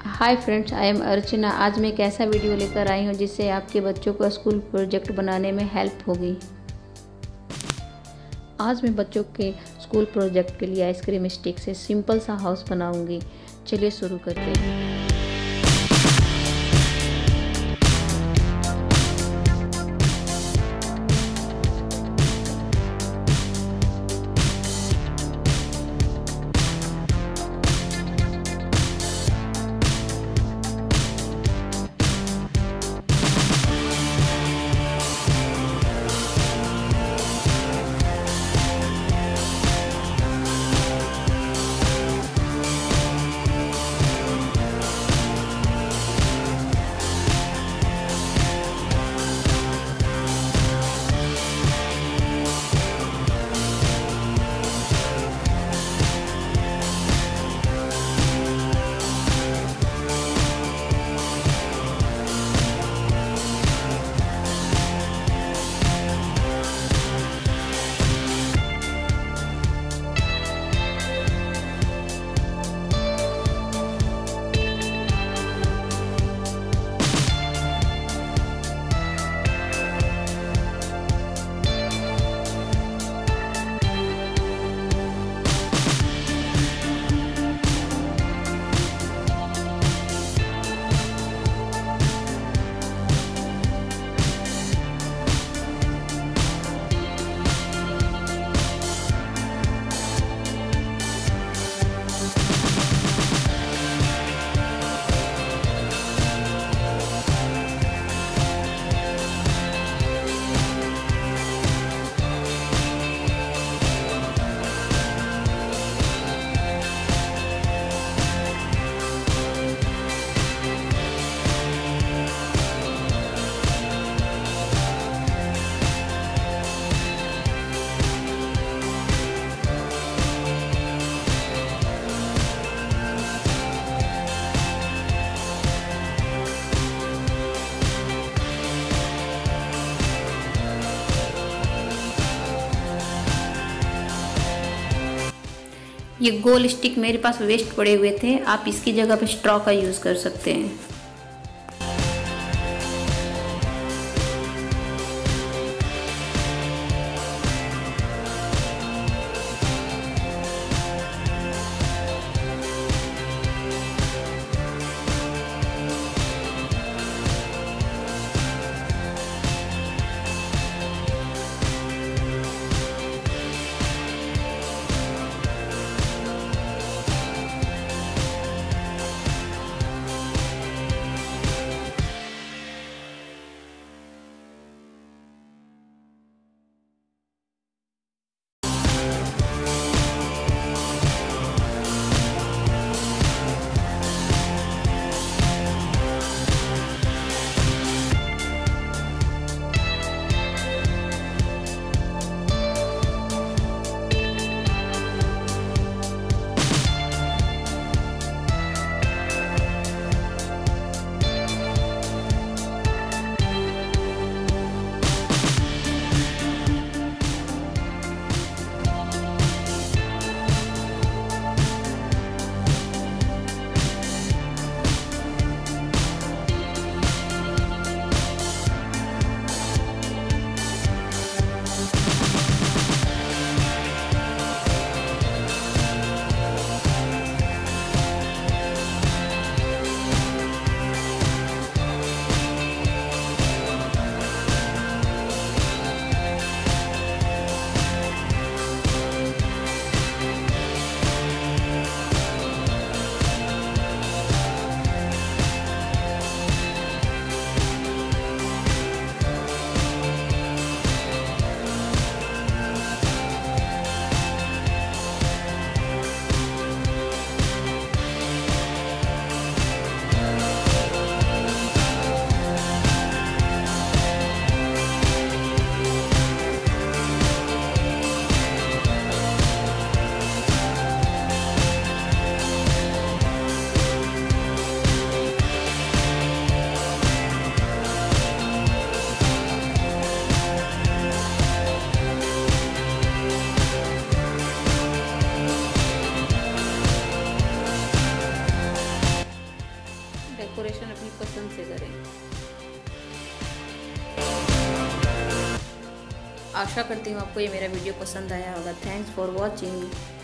Hi friends, I am अर्चना। आज मैं एक ऐसा वीडियो लेकर आई हूँ जिससे आपके बच्चों को स्कूल प्रोजेक्ट बनाने में हेल्प होगी। आज मैं बच्चों के स्कूल प्रोजेक्ट के लिए आइसक्रीम स्टिक से सिंपल सा हाउस बनाऊंगी। चलिए शुरू करते हैं। ये गोल स्टिक मेरे पास वेस्ट पड़े हुए थे, आप इसकी जगह पे स्ट्रॉ का यूज़ कर सकते हैं। डेकोरेशन अपनी पसंद से करें। आशा करती हूँ आपको ये मेरा वीडियो पसंद आया होगा। Thanks for watching.